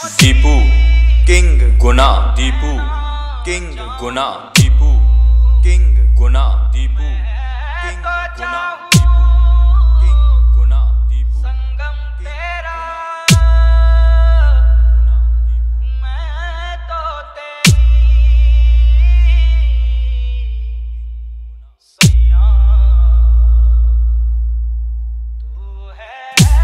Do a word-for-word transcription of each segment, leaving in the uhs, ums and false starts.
Deepu king Guna Deepu king Guna Deepu king Guna Deepu king Guna Deepu king Guna Deepu Sangam तेरा मैं तो तेरी सैया तू है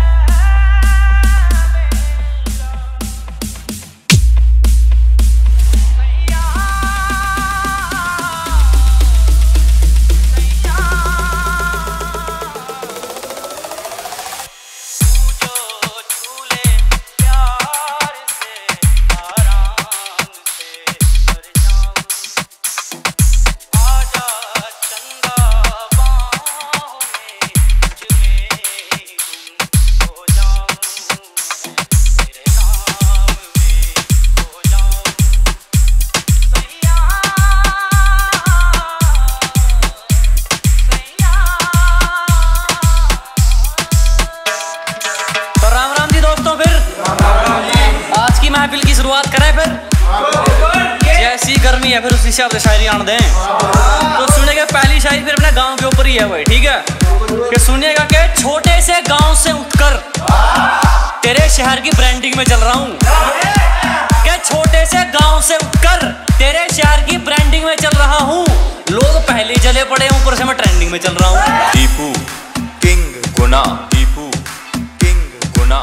महफिल की शुरुआत करें फिर जैसी गर्मी है फिर उस हिसाब से शायरी आन दें। तो सुनिएगा पहली शायरी फिर अपने गांव के ऊपर ही है भाई, ठीक है कि सुनिएगा कि छोटे से गांव से उठकर तेरे शहर की ब्रांडिंग में चल रहा हूँ, कि छोटे से गांव से उठकर तेरे शहर की ब्रांडिंग में चल रहा हूँ। लोग पहले चले पड़े ऊपर से मैं ट्रेंडिंग में चल रहा हूँ। दीपू किंग गुना दीपू किंग गुना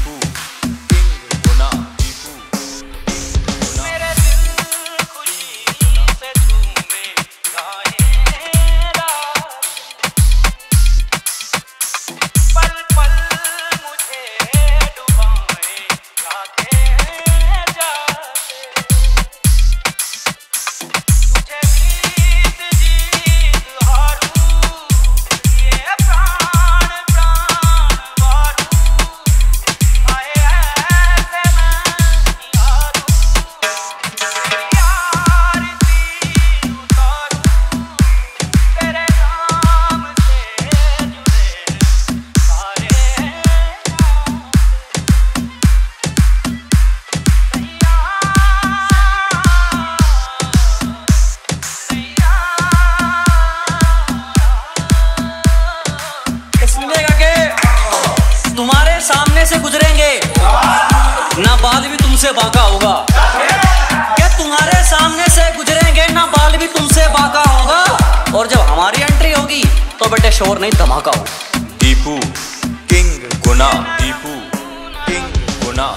सामने से गुजरेंगे ना बाल भी तुमसे बाका होगा, क्या तुम्हारे सामने से गुजरेंगे ना बाल भी तुमसे बाका होगा। और जब हमारी एंट्री होगी तो बेटे शोर नहीं धमाका होगा। Deepu king Guna Deepu king Guna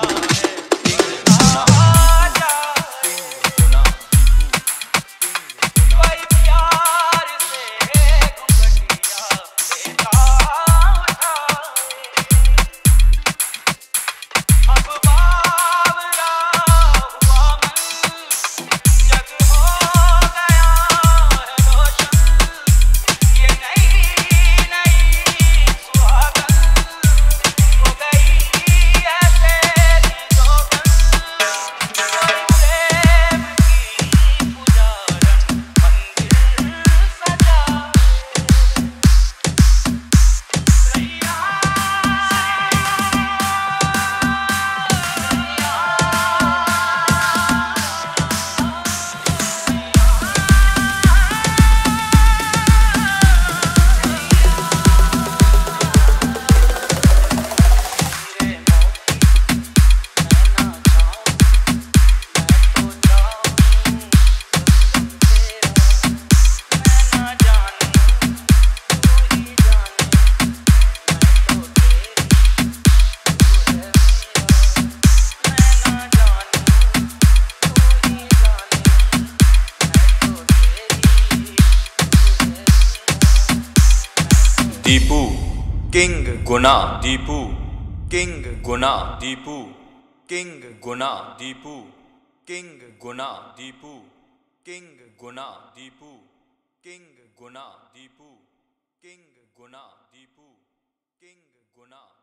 Deepu king Guna Deepu king Guna Deepu king Guna Deepu king Guna Deepu king Guna Deepu king Guna Deepu king Guna Deepu king गुना